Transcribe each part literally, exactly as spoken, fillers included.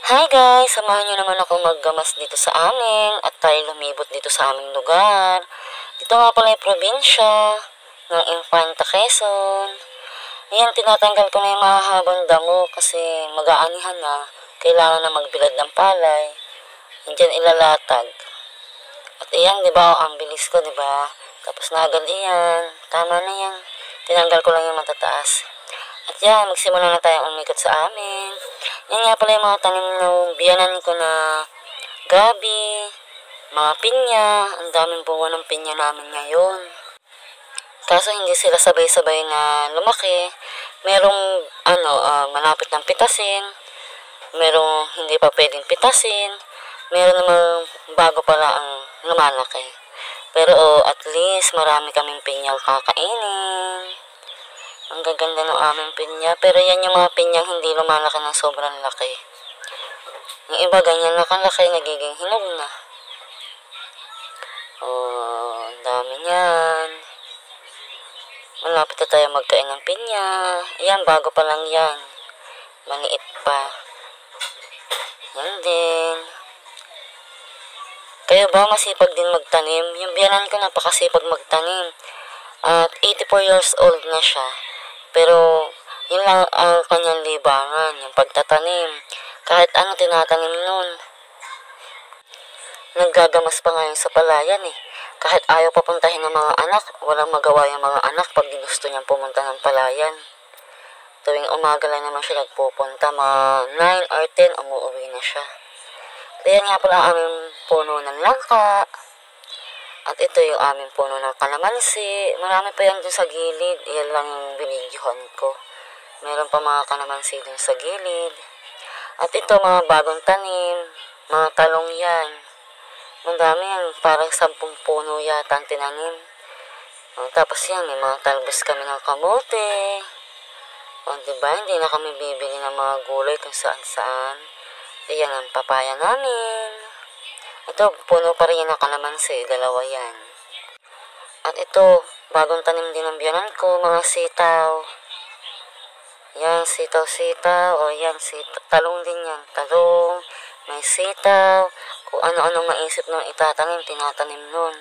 Hi guys! Samahan nyo naman ako maggamas dito sa amin at tayo lumibot dito sa aming lugar. Dito nga pala yung probinsya ng Infanta, Quezon. Ayan, tinatanggal ko na yung mahahabang damo kasi mag-aanihan na. Kailangan na magbilad ng palay. Diyan ilalatag. At ayan, di ba, ang bilis ko, di ba? Tapos na agad iyan. Tama na yan. Tinanggal ko lang yung matataas. At yan, magsimula na tayong umikot sa amin. Yan nga pala yung mga tanim ng biyanan ko na gabi, mga pinya. Ang daming bunga ng pinya namin ngayon. Kaso hindi sila sabay-sabay na lumaki. Merong ano, uh, malapit ng pitasin. Merong hindi pa pwedeng pitasin. Meron namang bago pala ang lumalaki. Pero oh, at least marami kaming pinyang kakainin. Ang gaganda ng aming pinya. Pero yan yung mga pinyang hindi lumalaki ng sobrang laki. Yung iba ganyan na kalaki, nagiging hinog na. Oh, ang dami niyan. Malapit na tayo magkain ng pinya. Yan, bago pa lang yan. Maliit pa. Yan din. Kayo ba masipag din magtanim? Yung biyanan ko napakasipag magtanim. At eighty-four years old na siya. Pero, yun lang ang kanyang libangan, yung pagtatanim. Kahit ano tinatanim nun. Naggagamas pa ngayon sa palayan eh. Kahit ayaw papuntahin ng mga anak, walang magawa yung mga anak pag gusto niyang pumunta ng palayan. Tuwing umaga lang naman siya nagpupunta, mga nine or ten, umuwi na siya. Kaya nga pala ang aming puno ng langka. At ito yung aming puno ng kalamansi. Marami pa yan dun sa gilid. Yan lang yung binidyohan ko. Meron pa mga kalamansi dun sa gilid. At ito mga bagong tanim. Mga talong yan. Ang dami yan. Parang sampung puno yata ang tinanim. O, tapos yan, may mga talbos kami ng kamote. O, diba? Hindi na kami bibili ng mga gulay kung saan saan. Yan ang papaya namin. Ito, puno pa rin ng kalamansi. Dalawa yan. At ito, bagong tanim din ng biyanan ko, mga sitaw. Yan, sitaw-sitaw. O yan, sitaw. Talong din yan. Talong, may sitaw. Kung ano-anong maisip nung itatanim, tinatanim nun.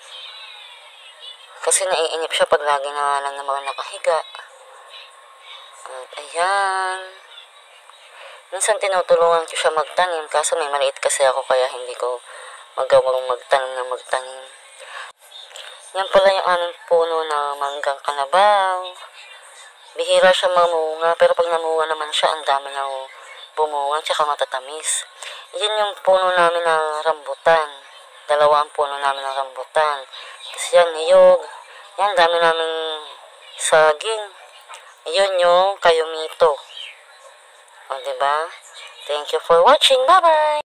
Kasi naiinip siya pag lagi na lang naman nakahiga. At ayan. Minsan tinutulungan ko siya magtanim, kaso may maliit kasi ako kaya hindi ko magawang magtanim na magtanim. Yan pala yung aming puno na manggang kalabaw. Bihira siya mamunga, pero pag namunga naman siya, ang dami nang bumunga, tsaka matatamis. Yan yung puno namin ng rambutan. Dalawa ang puno namin ng rambutan. Tapos yan, niyog. Yan, dami namin saging. Yun yung kayumito. O, diba? Thank you for watching. Bye-bye!